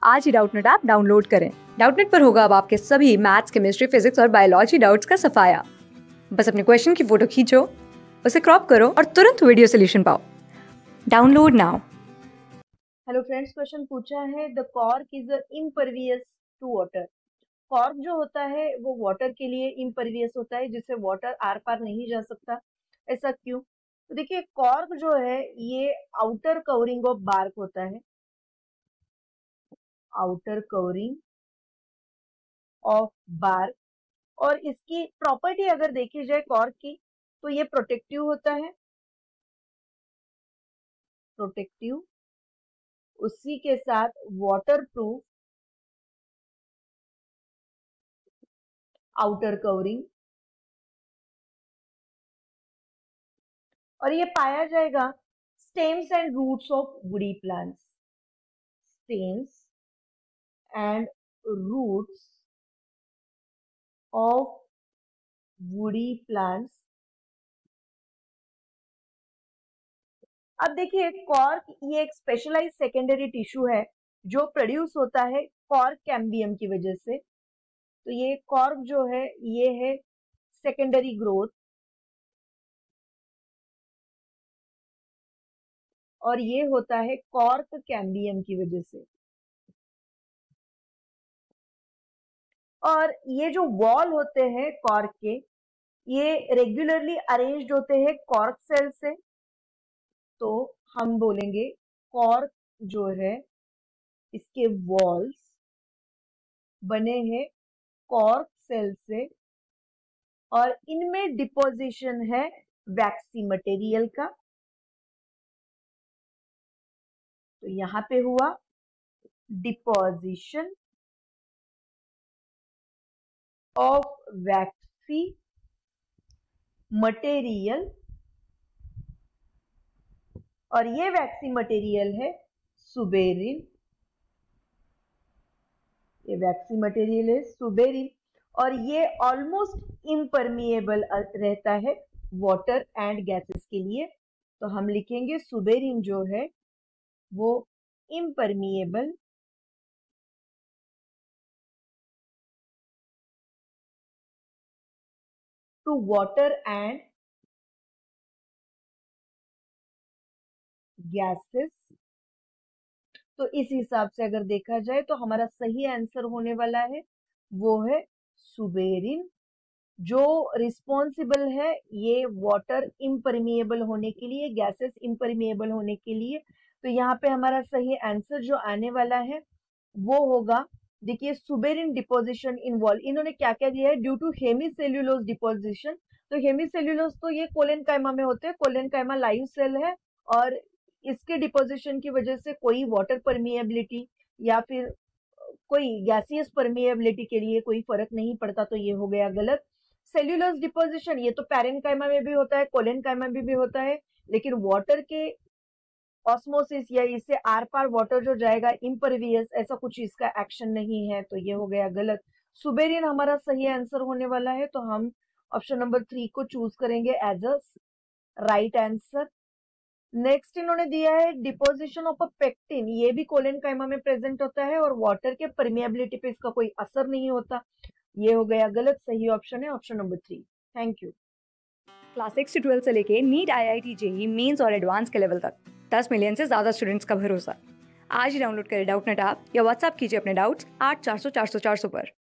आज ही Doubtnut app download करें। डाउटनेट पर होगा अब आपके सभी मैथ्स, केमिस्ट्री, फिजिक्स और बायोलॉजी डाउट्स का सफाया। बस अपने क्वेश्चन की फोटो खींचो, उसे क्रॉप करो और तुरंत वीडियो सोल्यूशन पाओ। Download now. Hello friends, question पूछा है the cork is impervious to water. Cork जो होता है वो वाटर के लिए इम्परवियस होता है, जिससे वाटर आर पार नहीं जा सकता। ऐसा क्यों? तो देखिए, कॉर्क जो है ये आउटर कवरिंग ऑफ बार्क होता है, आउटर कवरिंग ऑफ बार्क। और इसकी प्रॉपर्टी अगर देखी जाए कॉर्क की, तो ये प्रोटेक्टिव होता है, प्रोटेक्टिव, उसी के साथ वाटर प्रूफ आउटर कवरिंग। और ये पाया जाएगा stems and roots of woody plants, stems and roots of woody plants. अब देखिए, कॉर्क ये एक स्पेशलाइज सेकेंडरी टिश्यू है जो प्रोड्यूस होता है कॉर्क कैम्बियम की वजह से। तो ये कॉर्क जो है ये है सेकेंडरी ग्रोथ, और ये होता है कॉर्क कैम्बियम की वजह से। और ये जो वॉल होते हैं कॉर्क के, ये रेगुलरली अरेंज्ड होते हैं कॉर्क सेल से। तो हम बोलेंगे कॉर्क जो है इसके वॉल्स बने हैं कॉर्क सेल से, और इनमें डिपोजिशन है वैक्सी मटेरियल का। तो यहां पे हुआ डिपोजिशन ऑफ वैक्सी मटेरियल, और ये वैक्सी मटेरियल है सुबेरिन। ये वैक्सी मटेरियल है सुबेरिन, और ये ऑलमोस्ट इम्परमिएबल रहता है वाटर एंड गैसेस के लिए। तो हम लिखेंगे सुबेरिन जो है वो impermeable to water and gases. तो इस हिसाब से अगर देखा जाए तो हमारा सही आंसर होने वाला है वो है सुबेरिन, जो रिस्पॉन्सिबल है ये वाटर इम्परमिएबल होने के लिए, गैसेस इम्परमिएबल होने के लिए। तो यहाँ पे हमारा सही आंसर जो आने वाला है वो होगा, देखिए, सुबेरिन डिपोजिशन इन वॉल। इन्होंने क्या क्या दिया है? Due to hemicellulose deposition. तो हेमीसेल्यूलोज तो ये कोलेनकाइमा में होते हैं, कोलेनकाइमा लाइव सेल है, और इसके डिपोजिशन की वजह से कोई वाटर परमिएबिलिटी या फिर कोई गैसियस परमिएबिलिटी के लिए कोई फर्क नहीं पड़ता। तो ये हो गया गलत। सेल्यूलोज डिपोजिशन ये तो पैरेनकाइमा में भी होता है, कोलेनकाइमा में भी होता है, लेकिन वाटर के ऑस्मोसिस या इससे आर पार वाटर जो जाएगा इम्परवियस, ऐसा कुछ इसका एक्शन नहीं है। तो ये हो गया गलत। सुबेरिन हमारा सही आंसर होने वाला है, तो हम ऑप्शन नंबर 3 को चूज करेंगे as a right answer. Next इन्होंने दिया है डिपोजिशन ऑफ अ पेक्टिन, ये भी कोलेनकाइमा में प्रेजेंट होता है और वाटर के परमिएबिलिटी पे इसका कोई असर नहीं होता। ये हो गया गलत। सही ऑप्शन है option number 3। Thank you. Class 6 से 12 से लेके नीट, IIT, JEE मेंस और एडवांस के लेवल तक 10 मिलियन से ज्यादा स्टूडेंट्स का भरोसा। आज ही डाउनलोड करें डाउटनेट ऐप या व्हाट्सएप कीजिए अपने डाउट्स 8400 400 400 पर।